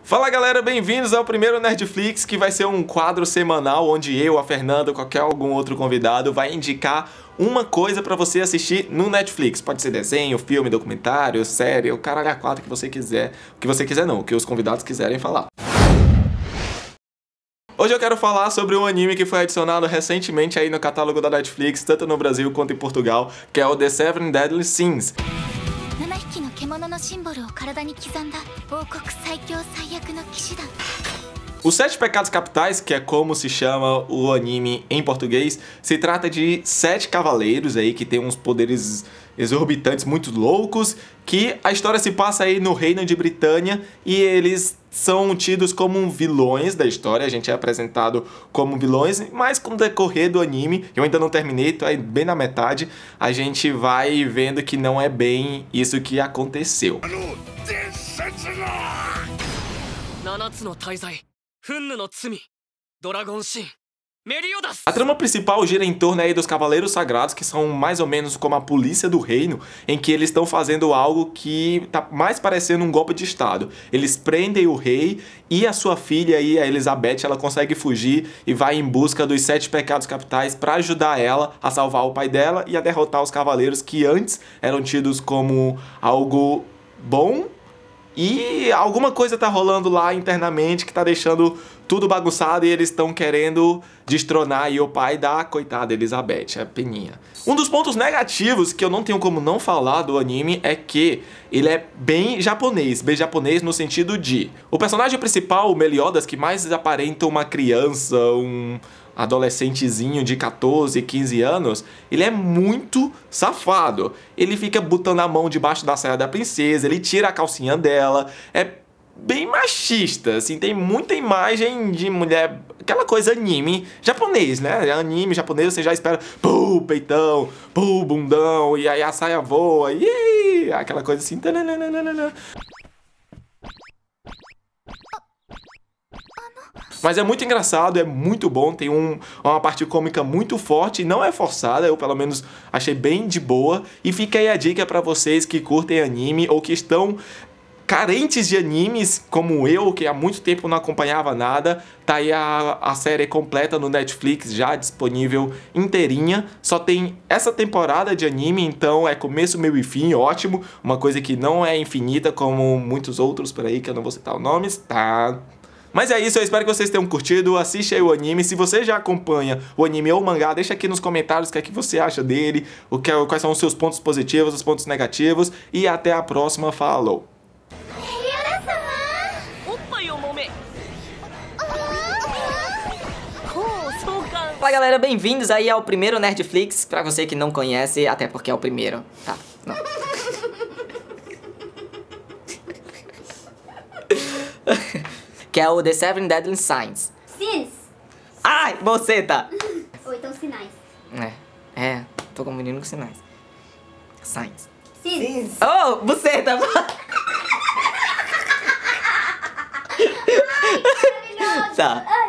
Fala galera, bem-vindos ao primeiro Nerdflix, que vai ser um quadro semanal onde eu, a Fernanda, qualquer algum outro convidado vai indicar uma coisa pra você assistir no Netflix. Pode ser desenho, filme, documentário, série, o caralho a quatro que você quiser. O que você quiser não, o que os convidados quiserem falar. Hoje eu quero falar sobre um anime que foi adicionado recentemente aí no catálogo da Netflix, tanto no Brasil quanto em Portugal, que é o The Seven Deadly Sins. Os Sete Pecados Capitais, que é como se chama o anime em português, se trata de 7 cavaleiros aí que tem uns poderes exorbitantes muito loucos, que a história se passa aí no Reino de Britânia e eles são tidos como vilões da história. A gente é apresentado como vilões, mas com o decorrer do anime, eu ainda não terminei, tô aí bem na metade, a gente vai vendo que não é bem isso que aconteceu. A trama principal gira em torno aí dos Cavaleiros Sagrados, que são mais ou menos como a polícia do reino, em que eles estão fazendo algo que tá mais parecendo um golpe de estado. Eles prendem o rei e a sua filha aí, a Elizabeth, ela consegue fugir e vai em busca dos 7 pecados capitais para ajudar ela a salvar o pai dela e a derrotar os cavaleiros que antes eram tidos como algo bom. E alguma coisa tá rolando lá internamente que tá deixando tudo bagunçado e eles estão querendo destronar aí o pai da coitada Elizabeth, a peninha. Um dos pontos negativos que eu não tenho como não falar do anime é que ele é bem japonês no sentido de... O personagem principal, o Meliodas, que mais aparenta uma criança, um adolescentezinho de 14, 15 anos, ele é muito safado. Ele fica botando a mão debaixo da saia da princesa, ele tira a calcinha dela, é bem machista, assim, tem muita imagem de mulher, aquela coisa anime japonês, né? Anime japonês você já espera, pô, peitão, pô, bundão, e aí a saia voa, e aquela coisa assim. Mas é muito engraçado, é muito bom, tem uma parte cômica muito forte, não é forçada, eu pelo menos achei bem de boa. E fica aí a dica pra vocês que curtem anime ou que estão carentes de animes, como eu, que há muito tempo não acompanhava nada. Tá aí a série completa no Netflix, já disponível inteirinha. Só tem essa temporada de anime, então é começo, meio e fim, ótimo. Uma coisa que não é infinita como muitos outros por aí, que eu não vou citar os nomes, tá? Mas é isso, eu espero que vocês tenham curtido, assiste aí o anime. Se você já acompanha o anime ou o mangá, deixa aqui nos comentários o que é que você acha dele, quais são os seus pontos positivos, os pontos negativos. E até a próxima, falou! Fala galera, bem-vindos aí ao primeiro Nerdflix. Pra você que não conhece, até porque é o primeiro, tá? Não. Que é o The Seven Deadly Sins. Sins. Ai, você tá. Ou então sinais. Tô confundindo com sinais. Sins. Sins. Oh, buceta. Maravilhoso. Tá.